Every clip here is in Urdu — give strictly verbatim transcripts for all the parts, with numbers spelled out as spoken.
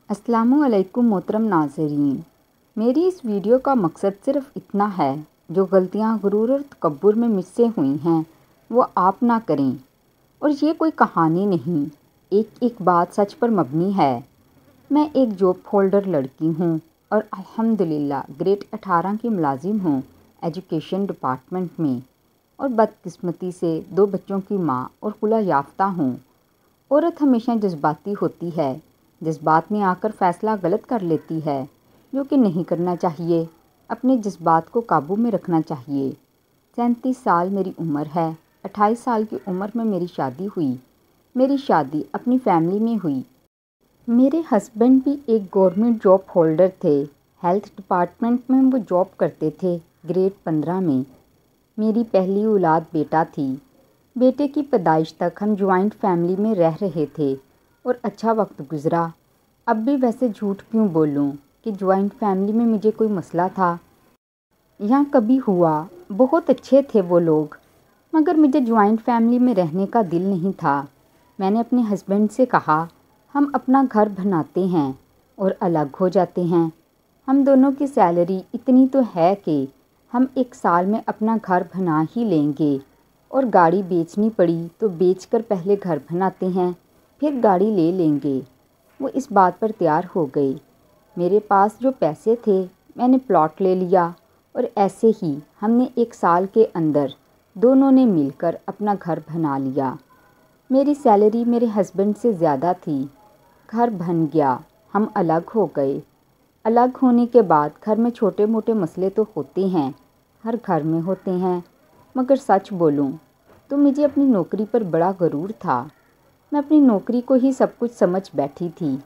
अस्सलाम वालेकुम मोहतरम नाज़रीन। मेरी इस वीडियो का मकसद सिर्फ़ इतना है, जो गलतियाँ गुरूर और तकब्बुर में मुझसे हुई हैं वो आप ना करें। और ये कोई कहानी नहीं, एक एक बात सच पर मबनी है। मैं एक जॉब होल्डर लड़की हूँ और अल्हम्दुलिल्लाह ग्रेड अठारह की मुलाजिम हूँ एजुकेशन डिपार्टमेंट में, और बदकिस्मती से दो बच्चों की माँ और खुला याफ्ता हूँ। औरत हमेशा जज्बाती होती है, जज्बात में आकर फ़ैसला गलत कर लेती है, जो कि नहीं करना चाहिए। अपने जज्बात को काबू में रखना चाहिए। सैंतीस साल मेरी उम्र है। अट्ठाईस साल की उम्र में मेरी शादी हुई। मेरी शादी अपनी फैमिली में हुई। मेरे हस्बैंड भी एक गवर्नमेंट जॉब होल्डर थे। हेल्थ डिपार्टमेंट में वो जॉब करते थे, ग्रेड पंद्रह में। मेरी पहली औलाद बेटा थी। बेटे की पैदाइश तक हम ज्वाइंट फैमिली में रह रहे थे और अच्छा वक्त गुज़रा। अब भी वैसे झूठ क्यों बोलूं कि ज्वाइंट फैमिली में मुझे कोई मसला था या कभी हुआ। बहुत अच्छे थे वो लोग, मगर मुझे ज्वाइंट फैमिली में रहने का दिल नहीं था। मैंने अपने हस्बैंड से कहा, हम अपना घर बनाते हैं और अलग हो जाते हैं। हम दोनों की सैलरी इतनी तो है कि हम एक साल में अपना घर बना ही लेंगे, और गाड़ी बेचनी पड़ी तो बेचकर पहले घर बनाते हैं, फिर गाड़ी ले लेंगे। वो इस बात पर तैयार हो गए। मेरे पास जो पैसे थे मैंने प्लॉट ले लिया, और ऐसे ही हमने एक साल के अंदर दोनों ने मिलकर अपना घर बना लिया। मेरी सैलरी मेरे हस्बैंड से ज़्यादा थी। घर बन गया, हम अलग हो गए। अलग होने के बाद घर में छोटे मोटे मसले तो होते हैं, हर घर में होते हैं। मगर सच बोलूं तो मुझे अपनी नौकरी पर बड़ा गरूर था। मैं अपनी नौकरी को ही सब कुछ समझ बैठी थी,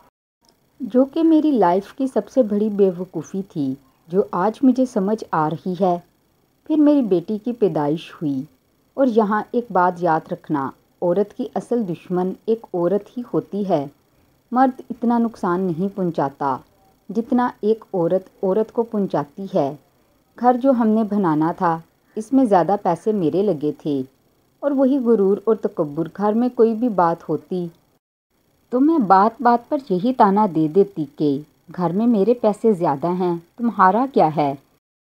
जो कि मेरी लाइफ की सबसे बड़ी बेवकूफ़ी थी, जो आज मुझे समझ आ रही है। फिर मेरी बेटी की पैदाइश हुई। और यहाँ एक बात याद रखना, औरत की असल दुश्मन एक औरत ही होती है। मर्द इतना नुकसान नहीं पहुँचाता जितना एक औरत औरत को पहुँचाती है। घर जो हमने बनाना था, इसमें ज़्यादा पैसे मेरे लगे थे, और वही गुरूर और तकब्बुर। घर में कोई भी बात होती तो मैं बात बात पर यही ताना दे देती कि घर में मेरे पैसे ज़्यादा हैं, तुम्हारा क्या है।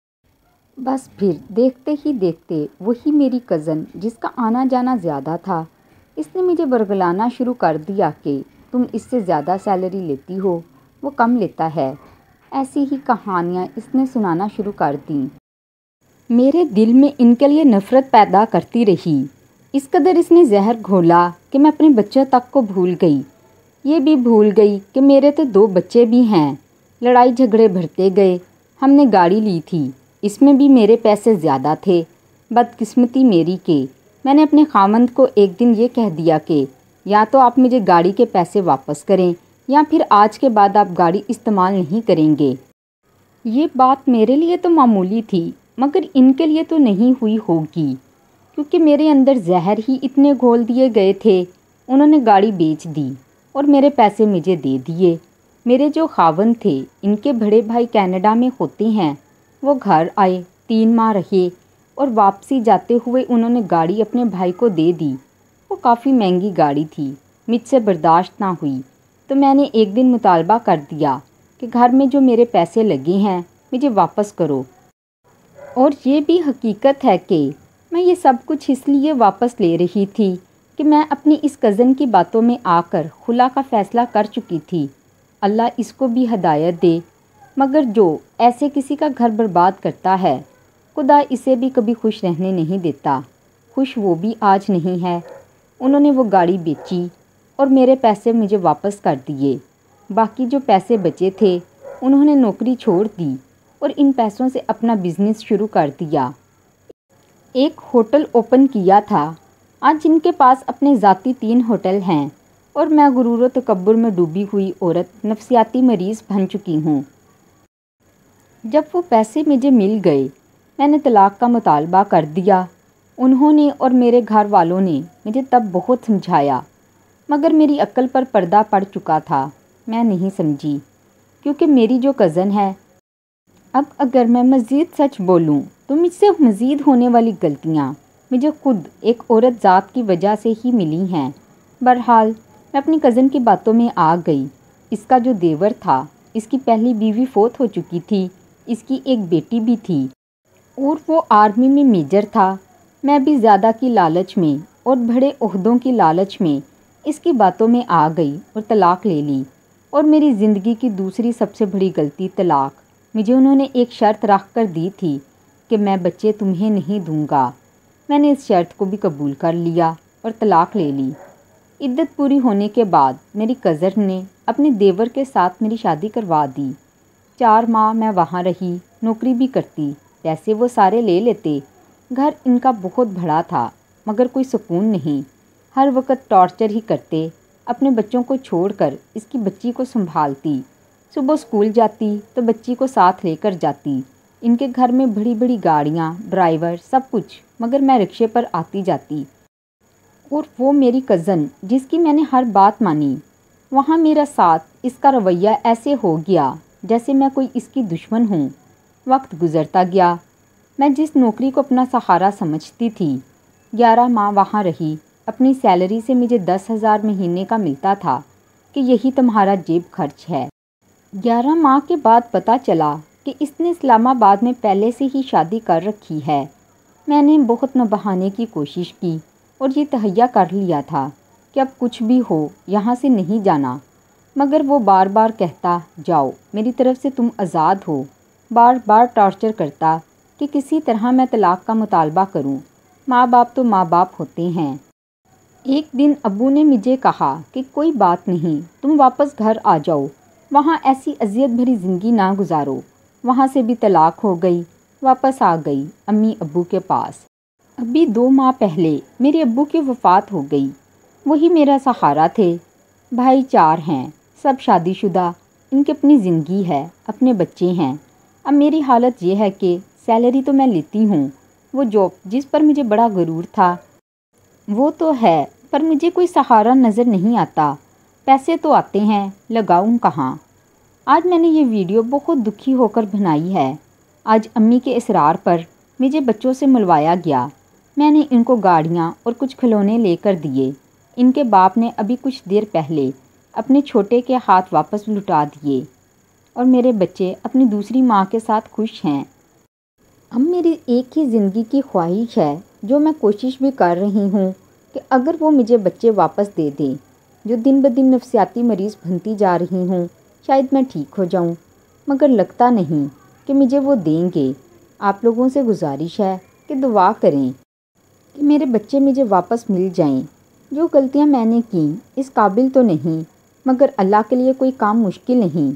बस फिर देखते ही देखते वही मेरी कज़न, जिसका आना जाना ज़्यादा था, इसने मुझे बरगलाना शुरू कर दिया कि तुम इससे ज़्यादा सैलरी लेती हो, वो कम लेता है। ऐसी ही कहानियाँ इसने सुनाना शुरू कर दी। मेरे दिल में इनके लिए नफ़रत पैदा करती रही। इस कदर इसने जहर घोला कि मैं अपने बच्चों तक को भूल गई। ये भी भूल गई कि मेरे तो दो बच्चे भी हैं। लड़ाई झगड़े बढ़ते गए। हमने गाड़ी ली थी, इसमें भी मेरे पैसे ज़्यादा थे। बदकिस्मती मेरी के मैंने अपने खामंद को एक दिन ये कह दिया कि या तो आप मुझे गाड़ी के पैसे वापस करें, या फिर आज के बाद आप गाड़ी इस्तेमाल नहीं करेंगे। ये बात मेरे लिए तो मामूली थी, मगर इनके लिए तो नहीं हुई होगी, क्योंकि मेरे अंदर जहर ही इतने घोल दिए गए थे। उन्होंने गाड़ी बेच दी और मेरे पैसे मुझे दे दिए। मेरे जो खावंद थे, इनके बड़े भाई कनाडा में होते हैं, वो घर आए, तीन माह रहे, और वापसी जाते हुए उन्होंने गाड़ी अपने भाई को दे दी। वो काफ़ी महंगी गाड़ी थी, मुझसे बर्दाश्त ना हुई, तो मैंने एक दिन मुतालबा कर दिया कि घर में जो मेरे पैसे लगे हैं मुझे वापस करो। और ये भी हकीकत है कि मैं ये सब कुछ इसलिए वापस ले रही थी कि मैं अपनी इस कज़न की बातों में आकर खुला का फ़ैसला कर चुकी थी। अल्लाह इसको भी हदायत दे। मगर जो ऐसे किसी का घर बर्बाद करता है, खुदा इसे भी कभी खुश रहने नहीं देता। खुश वो भी आज नहीं है। उन्होंने वो गाड़ी बेची और मेरे पैसे मुझे वापस कर दिए। बाकी जो पैसे बचे थे, उन्होंने नौकरी छोड़ दी और इन पैसों से अपना बिज़नेस शुरू कर दिया। एक होटल ओपन किया था। आज इनके पास अपने ज़ाती तीन होटल हैं, और मैं गुरूर व तकब्बुर में डूबी हुई औरत नफसियाती मरीज़ बन चुकी हूँ। जब वो पैसे मुझे मिल गए, मैंने तलाक का मुतालबा कर दिया। उन्होंने और मेरे घर वालों ने मुझे तब बहुत समझाया, मगर मेरी अक्ल पर पर्दा पड़ चुका था। मैं नहीं समझी, क्योंकि मेरी जो कज़न है, अब अगर मैं मज़ीद सच बोलूं तो मुझसे मज़ीद होने वाली गलतियां मुझे खुद एक औरत ज़ात की वजह से ही मिली हैं। बहरहाल मैं अपनी कज़न की बातों में आ गई। اس کا جو دیور تھا اس کی پہلی بیوی فوت ہو چکی تھی، اس کی ایک بیٹی بھی تھی اور وہ آرمی میں میجر تھا۔ میں بھی زیادہ کی لالچ میں اور بڑے عہدوں کی لالچ میں اس کی باتوں میں آ گئی اور طلاق لے لی، اور میری زندگی کی دوسری سب سے بڑی غلطی طلاق۔ مجھے انہوں نے ایک شرط رکھ کر دی تھی کہ میں بچے تمہیں نہیں دوں گا۔ میں نے اس شرط کو بھی قبول کر لیا اور طلاق لے لی۔ عدت پوری ہونے کے بعد میری کزن نے اپنے دیور کے ساتھ میری شادی کروا دی۔ چار ماہ میں وہاں رہی، نوکری بھی کرتی، پیسے وہ سارے لے لیتے۔ گھر ان کا بہت بڑا تھا مگر کوئی سکون نہیں، ہر وقت ٹارچر ہی کرتے۔ اپنے بچوں کو چھوڑ کر اس کی بچی کو سنبھالتی، صبح اسکول جاتی تو بچی کو ساتھ لے کر جاتی۔ ان کے گھر میں بڑی بڑی گاڑیاں، ڈرائیور، سب کچھ، مگر میں رکشے پر آتی جاتی۔ اور وہ میری کزن جس کی میں نے ہر بات مانی، وہاں میرا ساتھ اس کا رویہ ایسے ہو گیا جیسے میں کوئی اس کی دشمن ہوں۔ وقت گزرتا گیا، میں جس نوکری کو اپنا سہارا سمجھتی تھی، گیارہ ماہ وہاں رہی۔ اپنی سیلری سے مجھے دس ہزار مہینے کا ملتا تھا کہ یہی تمہارا جیب خرچ ہے۔ گیارہ ماہ کے بعد پتہ چلا کہ اس نے اسلام آباد میں پہلے سے ہی شادی کر رکھی ہے۔ میں نے بہت نہ بہانے کی کوشش کی اور یہ تہیا کر لیا تھا کہ اب کچھ بھی ہو یہاں سے نہیں جانا، مگر وہ بار بار کہتا جاؤ، میری طرف سے تم آزاد ہو، بار بار ٹارچر کرتا کہ کسی طرح میں طلاق کا مطالبہ کروں۔ ماں باپ تو ماں باپ ہوتے ہیں۔ ایک دن ابو نے مجھے کہا کہ کوئی بات نہیں، تم واپس گھر آ جاؤ، وہاں ایسی اذیت بھری زندگی نہ گزارو۔ وہاں سے بھی طلاق ہو گئی، واپس آ گئی امی ابو کے پاس۔ ابھی دو ماہ پہلے میرے ابو کی وفات ہو گئی، وہی میرا سہارا تھے۔ بھائی چار ہیں، سب شادی شدہ، ان کی اپنی زندگی ہے، اپنے بچے ہیں۔ اب میری حالت یہ ہے کہ سیلری تو میں لیتی ہوں، وہ جاب جس پر مجھے بڑا غرور تھا وہ تو ہے، پر مجھے کوئی سہارا نظر نہیں آتا۔ پیسے تو آتے ہیں، لگاؤں کہاں؟ آج میں نے یہ ویڈیو بہت دکھی ہو کر بنائی ہے۔ آج امی کے اصرار پر مجھے بچوں سے ملوایا گیا۔ میں نے ان کو گاڑیاں اور کچھ کھلونے لے کر دیے۔ ان کے باپ نے ابھی کچھ دیر پہلے اپنے چھوٹے کے ہاتھ واپس لٹا دیے، اور میرے بچے اپنی دوسری ماں کے ساتھ خوش ہیں۔ اب میری ایک ہی زندگی کی خواہش ہے، جو میں کوشش بھی کر رہی ہوں کہ اگر وہ مجھے بچے واپس دے دیں۔ جو دن بدن نفسیاتی مریض بنتی جا رہی ہوں، شاید میں ٹھیک ہو جاؤں، مگر لگتا نہیں کہ مجھے وہ دیں گے۔ آپ لوگوں سے گزارش ہے کہ دعا کریں کہ میرے بچے مجھے واپس مل جائیں۔ جو غلطیاں میں نے کیں اس قابل تو نہیں، مگر اللہ کے لیے کوئی کام مشکل نہیں۔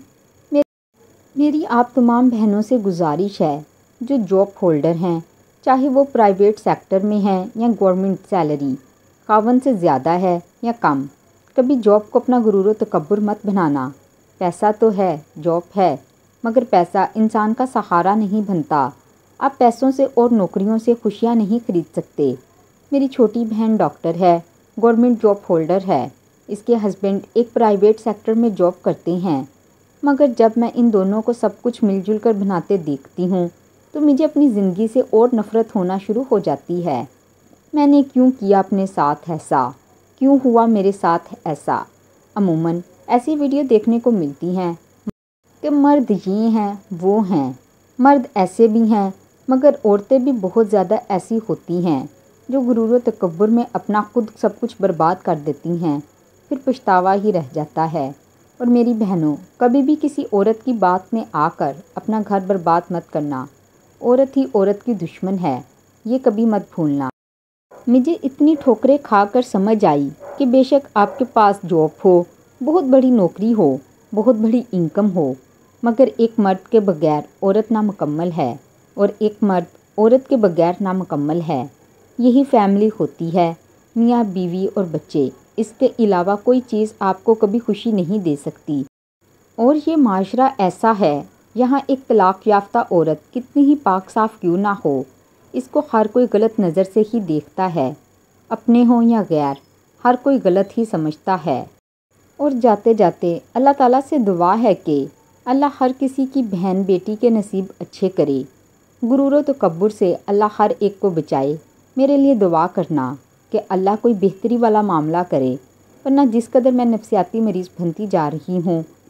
میری آپ تمام بہنوں سے گزارش ہے جو جاب ہولڈر ہیں، چاہے وہ پرائیویٹ سیکٹر میں ہیں یا گورنمنٹ، سیلری خاوند سے زیادہ ہے یا کم، کبھی جاب کو اپنا غرور و تکبر مت بنانا۔ پیسہ تو ہے، جاب ہے، مگر پیسہ انسان کا سہارا نہیں بنتا۔ آپ پیسوں سے اور نوکریوں سے خوشیاں نہیں خرید سکتے۔ میری چھوٹی بہن ڈاکٹر ہے، گورنمنٹ جاب ہولڈر ہے، اس کے ہسبینڈ ایک پرائیویٹ سیکٹر میں جاب کرتے ہیں، مگر جب میں ان دونوں کو سب کچھ مل جل کر بناتے دیکھتی ہوں تو مجھے اپنی زندگی سے اور نفرت ہونا شروع ہو جاتی ہے۔ میں نے کیوں کیا اپنے ساتھ ایسا؟ کیوں ہوا میرے ساتھ ایسا؟ عموماً ایسی ویڈیو دیکھنے کو ملتی ہیں کہ مرد یہ ہیں، وہ ہیں، مرد ایسے بھی ہیں، مگر عورتیں بھی بہت زیادہ ایسی ہوتی ہیں جو غرور و تکبر میں اپنا خود سب کچھ برباد کر دیتی ہیں، پھر پچھتاوا ہی رہ جاتا ہے۔ اور میری بہنوں، کبھی بھی کسی عورت کی بات میں آ کر اپنا گھر برباد مت کرنا۔ عورت ہی عورت کی دشمن ہے، یہ کبھی مت بھولنا۔ مجھے اتنی ٹھوکریں کھا کر سمجھ آئی کہ بے شک آپ کے پاس جاب ہو، بہت بڑی نوکری ہو، بہت بڑی انکم ہو، مگر ایک مرد کے بغیر عورت نامکمل ہے، اور ایک مرد عورت کے بغیر نامکمل ہے۔ یہی فیملی ہوتی ہے، میاں بیوی اور بچے، اس کے علاوہ کوئی چیز آپ کو کبھی خوشی نہیں دے سکتی۔ اور یہ معاشرہ ایسا ہے، یہاں ایک طلاق یافتہ عورت کتنی ہی پاک صاف کیوں نہ ہو، اس کو ہر کوئی غلط نظر سے ہی دیکھتا ہے، اپنے ہوں یا غیر، ہر کوئی غلط ہی سمجھتا ہے۔ اور جاتے جاتے اللہ تعالیٰ سے دعا ہے کہ اللہ ہر کسی کی بہن بیٹی کے نصیب اچھے کرے، غرور و تکبر سے اللہ ہر ایک کو بچائے۔ میرے لیے دعا کرنا کہ اللہ کوئی بہتری والا معاملہ کرے، ورنہ جس قدر میں نفسیاتی مریض بنتی جا رہی ہوں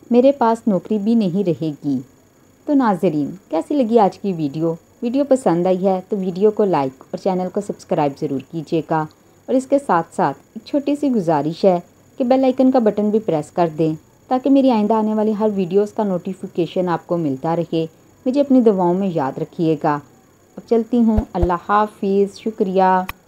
میرے پاس نوکری بھی نہیں رہے گی۔ تو ناظرین، کیسی لگی آج کی ویڈیو؟ ویڈیو پسند آئی ہے تو ویڈیو کو لائک اور چینل کو سبسکرائب ضرور کیجیے گا، اور اس کے ساتھ ساتھ ایک چھوٹی سی گزارش ہے کہ بیل آئیکن کا بٹن بھی پریس کر دیں تاکہ میری آئندہ آنے والی ہر ویڈیوز کا نوٹیفیکیشن آپ کو ملتا رہے۔ مجھے اپنی دعاؤں میں یاد رکھیے گا۔ اب چلتی ہوں، اللہ حافظ، شکریہ۔